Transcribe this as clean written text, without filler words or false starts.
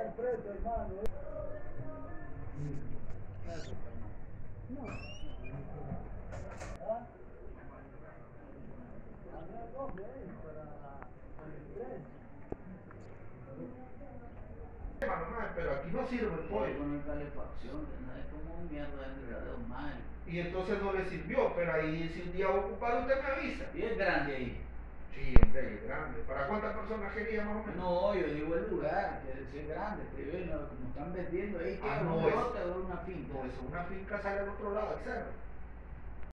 preto, hermano. No. ¿Ah? Había doble ahí para el ingreso. Pero aquí no sirve el pollo. Con calefacción, no es como un mierda de enredadero mal. Y entonces no le sirvió, pero ahí si un día va a ocupar usted me avisa. Y es grande ahí. Sí, hombre, es grande. ¿Para cuántas personas quería más o menos? No, yo digo el lugar, que es grande, pero como están vendiendo ahí, que Ah, es no, un es- lote o una finca. No, eso es una finca, sale al otro lado, el cerro.